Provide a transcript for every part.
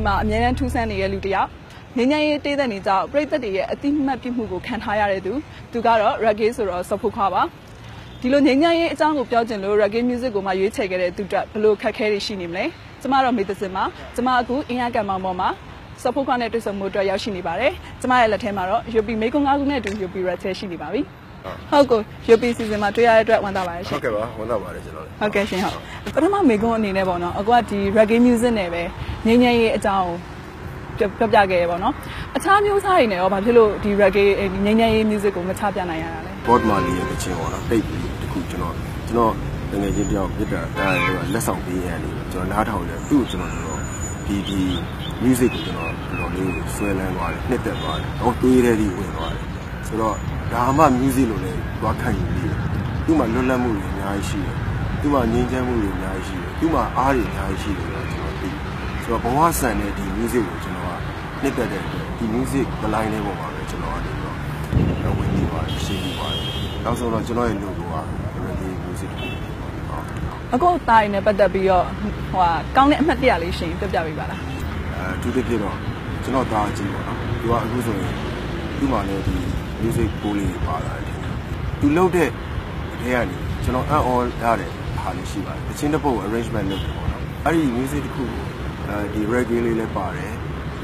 မှာအမြဲတမ်းထူးဆန်းနေတဲ့လူတစ်ယောက်ငញ្ញရေးတေးတဲ့နေကြောင့်ပြည်သက်တွေရဲ့အတိမတ်ပြမှုကိုခံထားရတဲ့သူကတော့ reggae ဆိုတော့ support ခွာပါဒီလိုငញ្ញရေးအကြောင်းကိုပြောချင်လို့ reggae music ကိုမှရွေးချယ်ခဲ့တဲ့သူတက်ဘယ်လိုခက်ခဲတွေရှိနေမလဲကျမတော့မေတ္တစင်မှာကျမအခုအင်အားကံမောင်ပေါ်မှာ support ခွာနဲ့တွေ့ဆုံမှုအတွက်ရောက်ရှိနေပါတယ်ကျမရဲ့လက်ထဲမှာတော့ UP မေကွန်9ခုနဲ့အတူ UP red ရှိနေပါပြီဟုတ်ကို UP season မှာတွေ့ရတဲ့အတွက်ဝမ်းသာပါတယ်ရှင်ဟုတ်ကဲ့ပါဝမ်းသာပါတယ်ကျွန်တော်လည်းဟုတ်ကဲ့ရှင်ဟုတ်ပထမမေကွန်အနေနဲ့ပေါ့နော်အခုကဒီ reggae music နဲ့ပဲငញ្ញရေးအကြောင်းပြောပြခဲ့ရပေါ့နော်အခြားမျိုးစားတွေနဲ့ရောဘာဖြစ်လို့ဒီ reggae ငញ្ញရေး music ကိုမချပြနိုင်ရတာလဲ Bob Marley ရဲ့အချင်းပေါ့နော်တိတ်ပြီးတခုကျွန်တော်တကယ်ချင်းတယောက်ပြတာလက်ဆောင်ပေးရတယ်ကျွန်တော်နားထောင်တယ်သူ့ကိုကျွန်တော်ဒီ music ကိုကျွန်တော်လေးဆွဲလန်းသွားတယ်နှစ်သက်သွားတယ်တော့တွေးတဲ့ဒီဝင်သွားတယ်ဆိုတော့ဒါမှ music လို့လည်းသွားခံယူပြီးသူ့မှာလွတ်လပ်မှုတွေအများကြီးရှိတယ်သူ့မှာငြိမ်းချမ်းမှုတွေအများကြီးရှိတယ်သူ့မှာအားတွေအများကြီးရှိတယ်ကျွန်တော်သိဆိုတော့ဘဝဆန်တဲ့ဒီ music ကိုကျွန်တော်ကနှစ်သက်တဲ့ဒီ music ဒလိုင်းလေးပေါ်မှာပဲကျွန်တော်ကနေတော့ဝင်နေပါတယ်ရှင်းနေပါတယ်နောက်ဆုံးတော့ကျွန်တော်ရဲ့ logo က reggae music အခုတာရင်နဲ့ပတ်သက်ပြီးတော့ကောင်းတဲ့အမှတ်တရလေးရှင်ပြပြပေးပါလားသူတည်းတော့ကျွန်တော်သားကြည့်ပါတော့သူကအခုဆိုရင်သူ့မှာလည်းဒီ music ကိုလေးပါလာတယ်သူလုပ်တဲ့အထဲကနေကျွန်တော်အံ့ဩရတဲ့ဟာလေးရှိပါတယ်အချင်းတစ်ပုတ် arrangement လုပ်တယ်ပေါ့နော်အဲ့ဒီ music တစ်ခုဒီ reggae လေးလည်းပါတယ်ဒီ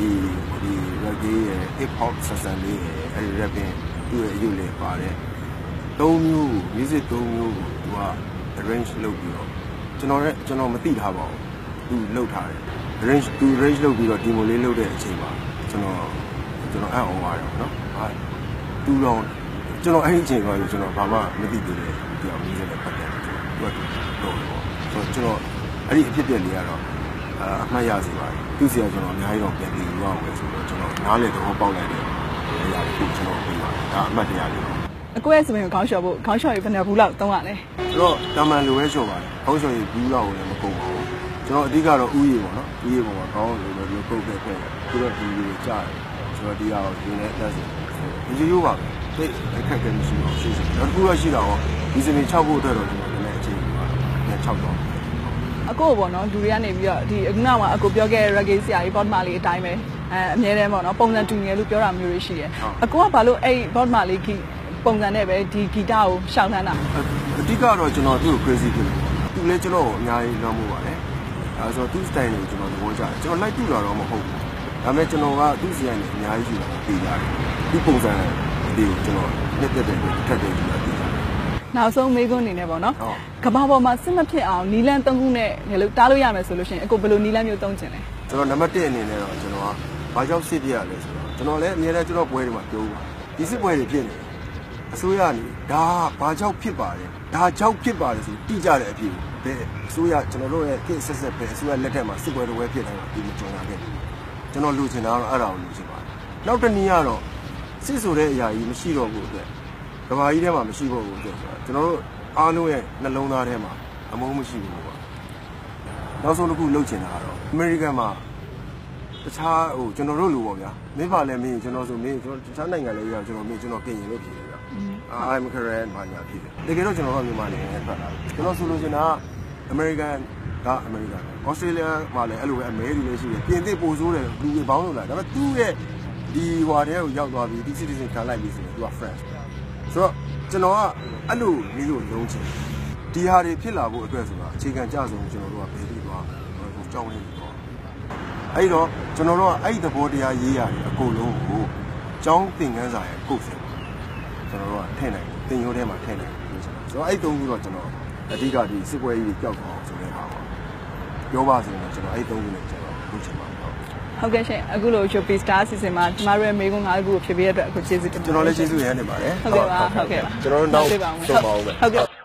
reggae ရဲ့ hip hop ဆက်ဆံလေးရဲ့အဲ့ဒီ rapping သူ့ရဲ့အယူလေးပါတယ်၃မျိုး music ၃မျိုးကိုသူက arrange လုပ်ပြီးတော့ကျွန်တော်မသိထားပါဘူးသူလုပ်ထားတယ် arrange လုပ်ပြီးတော့ demo လေးလုပ်တဲ့အချိန်မှာကျွန်တော်အံ့ဩပါတယ်နော်သူတော့ကျွန်တော်အဲ့ဒီအချိန်ကကျွန်တော်ဘာမှမသိသေးတယ်ဒီအောင်မျိုးနဲ့ပတ်သက်တယ်သူကတော့ဆိုကျွန်တော်အဲ့ဒီအဖြစ်အပျက်လေးကတော့အမှတ်ရစေပါတယ်သူစီကကျွန်တော်အများကြီးတော့ပြန်ပြီးယူရအောင်ပဲဆိုတော့ကျွန်တော်နားလေတော့ပေါက်လိုက်တယ်အရာတစ်ခုကျွန်တော်ပြီးပါတယ်ဒါအမှတ်တရလေးပါအကိုရဲ့စပင်ကိုခေါင်းလျှော်ဖို့ခေါင်းလျှော်ရေးဘယ်နှဘူးလောက်သုံးရလဲဆိုတော့တာမန်လိုပဲလျှော်ပါတယ်ခေါင်းလျှော်ရေးဘူးလောက်လည်းမကုန်ပါဘူးကျွန်တော်အဓိကတော့ဥယျာဉ်ပေါ့နော်ဥယျာဉ်ပေါ်မှာခေါင်းလိုလိုပုတ်ခဲ့ပြီးတော့ဒီလိုကြားတယ်ဆိုတော့ဒီကတော့ဒီနဲ့တက်စီဒီရိုးပါပဲသိအခက်အခဲမရှိတော့ရှိတယ်နောက်တစ်ခုတော့ရှိတာဟောဒီစပင်6ဖို့အတွက်တော့ကျွန်တော်လည်းအချိန်ယူပါတယ်ပြန်6တော့အကိုပေါ့နော်လူတွေကနေပြီးတော့ဒီအခုနောက်မှာအကိုပြောခဲ့တဲ့ reggae ဆရာကြီး Bob Marley အတိုင်းပဲအမြဲတမ်းပေါ့နော်ပုံစံတူငယ်လို့ပြောတာမျိုးတွေရှိတယ်အကိုကဘာလို့အဲ့ Bob Marley ပုံစံနဲ့ပဲဒီဂီတကိုရှောင်နှမ်းတာအဓိကတော့ကျွန်တော်သူ့ကို crazy ဖြစ်တယ်သူလည်းကျွန်တော်ကိုအများကြီးလွှမ်းမိုးပါတယ်အဲဆိုတော့သူ့ style ကိုကျွန်တော်သဘောကျတယ်ကျွန်တော် like တူတာတော့မဟုတ်ဘူးဒါပေမဲ့ကျွန်တော်ကသူ့စီကနေအများကြီးယူတာသိရတယ်သူ့ပုံစံဒီကိုကျွန်တော်နှစ်သက်တဲ့ထက်တဲ့ယူတာသိရတယ်နောက်ဆုံးမေးခွန်းအနေနဲ့ပေါ့နော်ကဘာပေါ်မှာစစ်မဖြစ်အောင်နီလန်း3ခုနဲ့လည်းတားလို့ရမယ်ဆိုလို့ရှိရင်အကိုဘယ်လိုနီလန်းမျိုးသုံးချင်လဲကျွန်တော်နံပါတ်1အနေနဲ့တော့ကျွန်တော်ကဘာကြောင့်စစ်ပြရလဲဆိုတော့ကျွန်တော်လည်းအများနဲ့ကျွန်တော်ပွဲတွေမှာပြောပါဒီစစ်ပွဲတွေဖြစ်နေအစိုးရနေဒါဘာကြောင့်ဖြစ်ပါတယ်ဒါကြောင့်ဖြစ်ပါတယ်ဆိုတိကျတဲ့အဖြစ်ဘယ်အစိုးရကျွန်တော်တို့ရဲ့ကိစ္စဆက်ပဲအစိုးရလက်ထက်မှာစစ်ပွဲတွေဖြစ်နေတာဒီလိုကြုံရခဲ့ကျွန်တော်လူချင်တာတော့အဲ့ဒါကိုလူချင်ပါတယ်နောက်တစ်နည်းကတော့စစ်ဆိုတဲ့အရာကြီးမရှိတော့ဘူးအတွက်ကဘာကြီးထဲမှာမရှိတော့ဘူးအတွက်ဆိုတော့ကျွန်တော်တို့အားလုံးရဲ့နှလုံးသားထဲမှာအမုန်းမရှိဘူးပေါ့နောက်ဆုံးတစ်ခုလုပ်ချင်တာကတော့အမေရိကန်မှာတခြားကျွန်တော်တို့လူပေါ့ဗျာမင်းပါလဲမင်းကျွန်တော်ဆိုမင်းကျွန်တော်တခြားနိုင်ငံလေးရောက်ကျွန်တော်ပြင်ရင်လို့ဖြစ်တယ်ဗျာI'm Korean ဘာညာဖြစ်တယ်တကယ်တော့ကျွန်တော်ကမြန်မာနိုင်ငံနဲ့ထွက်လာတယ်ကျွန်တော်ဆိုလို့ရှင်ကအမေရိကန်ကအမေရိကန်ဩစတြေးလျမှာလည်းအဲ့လိုပဲအမေရိကန်လည်းရှိတယ်ပြင်သစ်ပို့ဆိုးတယ်လူတွေပေါင်းလို့လာဒါပေမဲ့သူ့ရဲ့ဒီဟွာတဲ့ကိုရောက်သွားပြီးဒီ citizen ခံလိုက်ပြီးဆိုရင်သူက France ဆိုတော့ကျွန်တော်ကအဲ့လိုမျိုးလို့လုံးချင်ဒီဟာတွေဖြစ်လာဖို့အတွက်ဆိုတာအခြေခံကြဆုံးကျွန်တော်တို့ကဘယ်လိုသွားဟိုကြောင်းနေတော့အဲ့တော့ကျွန်တော်တို့ကအဲ့ဒီသဘောတရားရေးရတယ်အကုန်လုံးကိုကျောင်းသင်ခန်းစာရဲ့ကုတ်စင်ကျွန်တော်တို့ကထည့်နိုင်သင်ရိုးထဲမှာထည့်နိုင်ဆိုတော့အဲ့3ခုတော့ကျွန်တော်အဓိကဒီစစ်ပွဲကြီးကြောက်သွားအောင်ဆိုတဲ့ဟာပါပြောပါဆိုရင်ကျွန်တော်အဲ့3ခုနဲ့ကျွန်တော်လုပ်ချင်ပါတယ်ဟုတ်ကဲ့ရှင်အခုလို UP Star အစီအစဉ်မှာကျမတို့ရဲ့မေးခွန်း5ခုကိုဖြည့်ပေးရတဲ့အတွက်အခုကျေးဇူးတင်ပါတယ်ကျွန်တော်လည်းကျေးဇူးရမ်းနေပါတယ်ဟုတ်ကဲ့ပါဟုတ်ကဲ့ပါကျွန်တော်တို့နောက်ဆုံးပါဦးပဲဟုတ်ကဲ့